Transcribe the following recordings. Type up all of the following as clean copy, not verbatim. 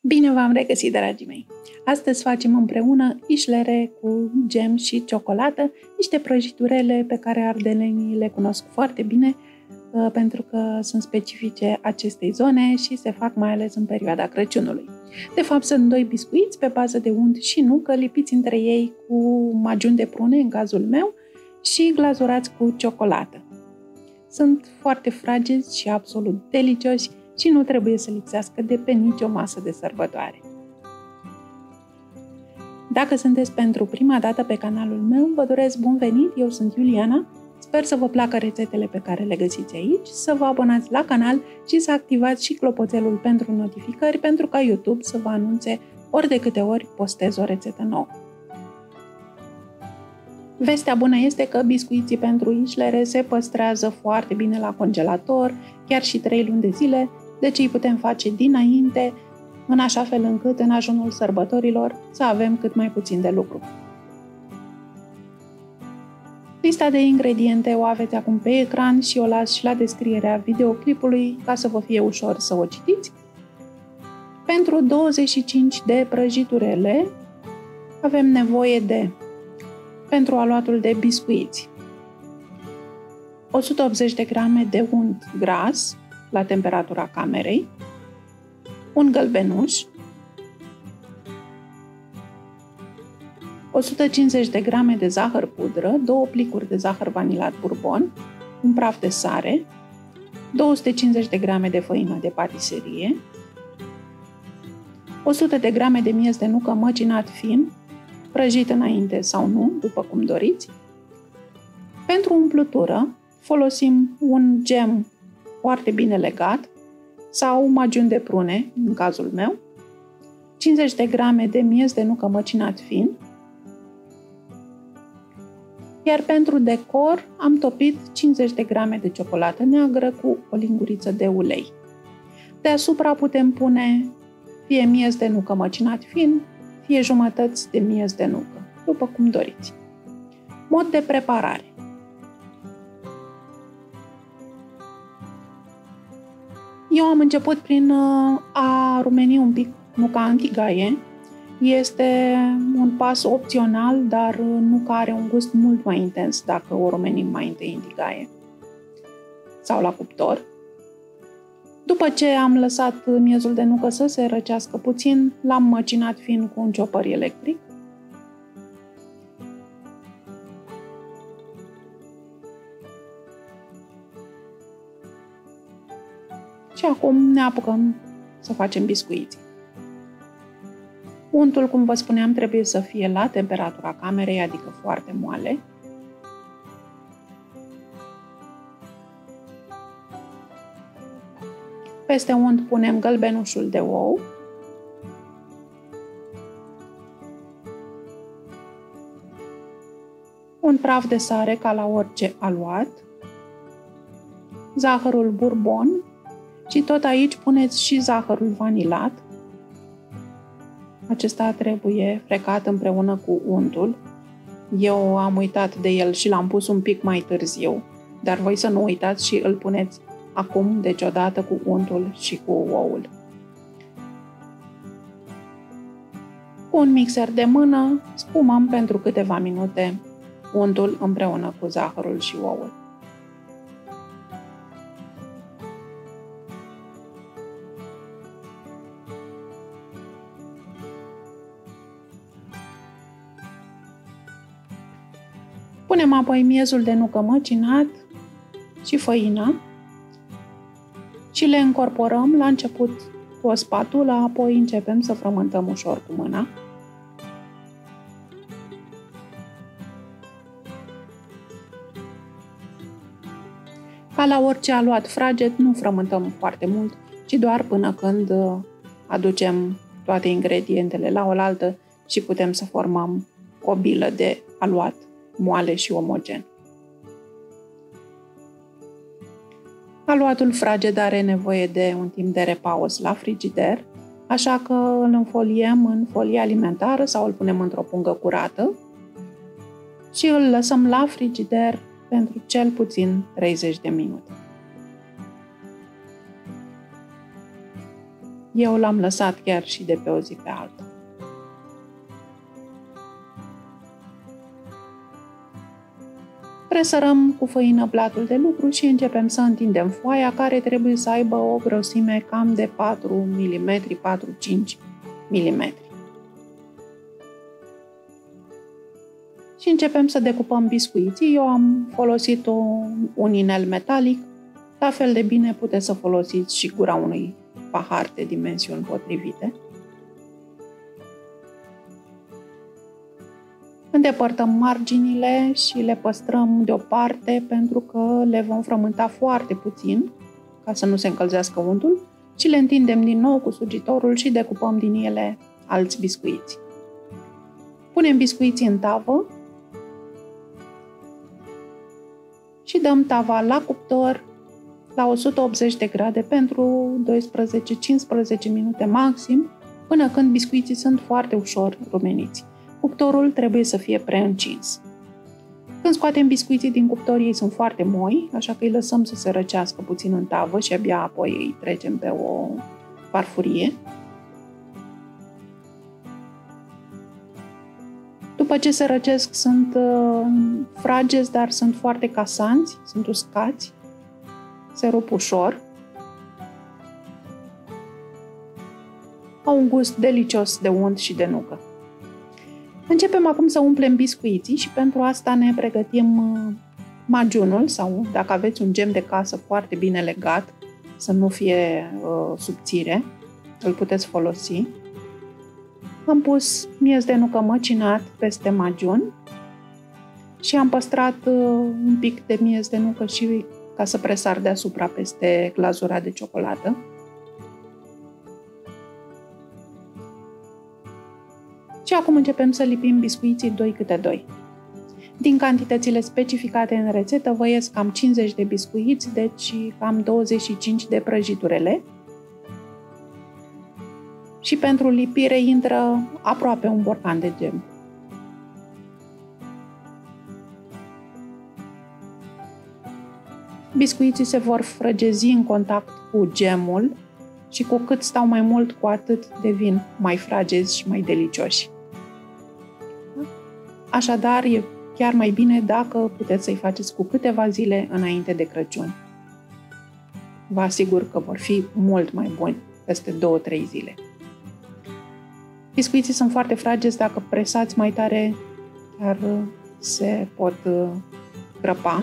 Bine v-am regăsit, dragii mei! Astăzi facem împreună ișlere cu gem și ciocolată, niște prăjiturele pe care ardelenii le cunosc foarte bine pentru că sunt specifice acestei zone și se fac mai ales în perioada Crăciunului. De fapt, sunt doi biscuiți pe bază de unt și nucă, lipiți între ei cu magiuni de prune, în cazul meu, și glazurați cu ciocolată. Sunt foarte fragili și absolut delicioși și nu trebuie să lipsească de pe nicio masă de sărbătoare. Dacă sunteți pentru prima dată pe canalul meu, vă doresc bun venit, eu sunt Iuliana. Sper să vă placă rețetele pe care le găsiți aici, să vă abonați la canal și să activați și clopoțelul pentru notificări, pentru ca YouTube să vă anunțe ori de câte ori postez o rețetă nouă. Vestea bună este că biscuiții pentru ișlere se păstrează foarte bine la congelator, chiar și 3 luni de zile, deci îi putem face dinainte, în așa fel încât în ajunul sărbătorilor să avem cât mai puțin de lucru. Lista de ingrediente o aveți acum pe ecran și o las și la descrierea videoclipului ca să vă fie ușor să o citiți. Pentru 25 de prăjiturele avem nevoie de, pentru aluatul de biscuiți, 180 de grame de unt gras la temperatura camerei, un gălbenuș, 150 de grame de zahăr pudră, 2 plicuri de zahăr vanilat bourbon, un praf de sare, 250 de grame de făină de patiserie, 100 de grame de miez de nucă măcinat fin, prăjit înainte sau nu, după cum doriți. Pentru umplutură folosim un gem foarte bine legat sau magiuni de prune, în cazul meu, 50 de grame de miez de nucă măcinat fin, iar pentru decor am topit 50 de grame de ciocolată neagră cu o linguriță de ulei. Deasupra putem pune fie miez de nucă măcinat fin, fie jumătăți de miez de nucă, după cum doriți. Mod de preparare. Eu am început prin a rumeni un pic nuca în tigaie. Este un pas opțional, dar nuca are un gust mult mai intens dacă o rumenim mai întâi în tigaie sau la cuptor. După ce am lăsat miezul de nucă să se răcească puțin, l-am măcinat fin cu un ciopăr electric. Și acum ne apucăm să facem biscuiții. Untul, cum vă spuneam, trebuie să fie la temperatura camerei, adică foarte moale. Peste unt punem gălbenușul de ou, un praf de sare ca la orice aluat, zahărul bourbon și tot aici puneți și zahărul vanilat. Acesta trebuie frecat împreună cu untul. Eu am uitat de el și l-am pus un pic mai târziu, dar voi să nu uitați și îl puneți acum, deci odată cu untul și cu oul. Cu un mixer de mână spumăm pentru câteva minute untul împreună cu zahărul și oul. Punem apoi miezul de nucă măcinat și făina și le încorporăm la început cu o spatulă, apoi începem să frământăm ușor cu mâna. Ca la orice aluat fraget, nu frământăm foarte mult, ci doar până când aducem toate ingredientele la oaltă și putem să formăm o bilă de aluat moale și omogen. Aluatul fraged are nevoie de un timp de repaus la frigider, așa că îl înfoliem în folie alimentară sau îl punem într-o pungă curată și îl lăsăm la frigider pentru cel puțin 30 de minute. Eu l-am lăsat chiar și de pe o zi pe alta. Presărăm cu făină blatul de lucru și începem să întindem foaia, care trebuie să aibă o grosime cam de 4 mm, 4-5 mm. Și începem să decupăm biscuiții. Eu am folosit un inel metalic. La fel de bine puteți să folosiți și gura unui pahar de dimensiuni potrivite. Îndepărtăm marginile și le păstrăm deoparte pentru că le vom frământa foarte puțin ca să nu se încălzească untul și le întindem din nou cu sugitorul și decupăm din ele alți biscuiți. Punem biscuiții în tavă și dăm tava la cuptor la 180 de grade pentru 12-15 minute maxim, până când biscuiții sunt foarte ușor rumeniți. Cuptorul trebuie să fie preîncins. Când scoatem biscuiții din cuptor, ei sunt foarte moi, așa că îi lăsăm să se răcească puțin în tavă și abia apoi îi trecem pe o farfurie. După ce se răcesc, sunt frageți, dar sunt foarte casanți, sunt uscați, se rup ușor. Au un gust delicios de unt și de nucă. Începem acum să umplem biscuiții și pentru asta ne pregătim magiunul sau, dacă aveți un gem de casă foarte bine legat, să nu fie subțire, îl puteți folosi. Am pus miez de nucă măcinat peste magiun și am păstrat un pic de miez de nucă și ca să presar deasupra peste glazura de ciocolată. Și acum începem să lipim biscuiții 2 câte 2. Din cantitățile specificate în rețetă vă ies cam 50 de biscuiți, deci cam 25 de prăjiturele. Și pentru lipire intră aproape un borcan de gem. Biscuiții se vor frăgezi în contact cu gemul și cu cât stau mai mult, cu atât devin mai fragezi și mai delicioși. Așadar, e chiar mai bine dacă puteți să-i faceți cu câteva zile înainte de Crăciun. Vă asigur că vor fi mult mai buni peste 2-3 zile. Biscuiții sunt foarte fragezi, dacă presați mai tare, chiar se pot crăpa.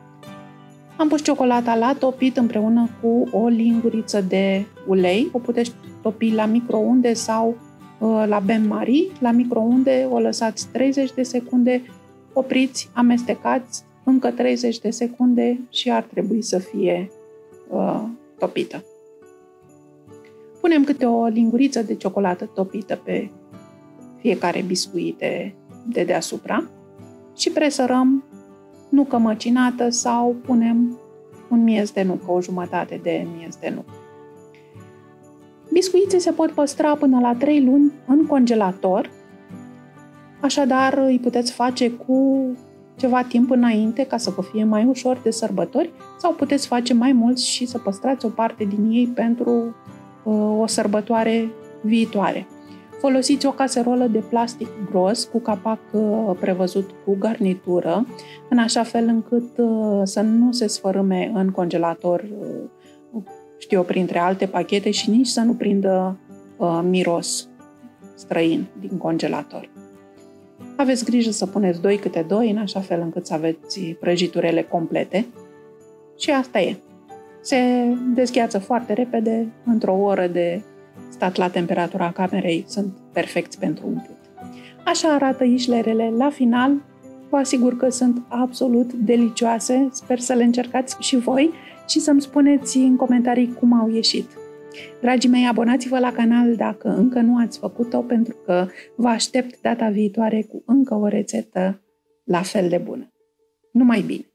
Am pus ciocolata la topit împreună cu o linguriță de ulei. O puteți topi la microunde sau la bain-marie. La microunde o lăsați 30 de secunde, opriți, amestecați încă 30 de secunde și ar trebui să fie topită. Punem câte o linguriță de ciocolată topită pe fiecare biscuit de deasupra și presărăm nucă măcinată sau punem un miez de nucă, o jumătate de miez de nucă. Biscuiții se pot păstra până la 3 luni în congelator, așadar îi puteți face cu ceva timp înainte ca să vă fie mai ușor de sărbători sau puteți face mai mulți și să păstrați o parte din ei pentru o sărbătoare viitoare. Folosiți o caserolă de plastic gros cu capac prevăzut cu garnitură, în așa fel încât să nu se sfărâme în congelator, printre alte pachete și nici să nu prindă miros străin din congelator. Aveți grijă să puneți 2 câte 2, în așa fel încât să aveți prăjiturele complete. Și asta e. Se dezgheață foarte repede, într-o oră de stat la temperatura camerei, sunt perfecți pentru umplut. Așa arată ișlerele la final. Vă asigur că sunt absolut delicioase. Sper să le încercați și voi și să-mi spuneți în comentarii cum au ieșit. Dragii mei, abonați-vă la canal dacă încă nu ați făcut-o, pentru că vă aștept data viitoare cu încă o rețetă la fel de bună. Numai bine!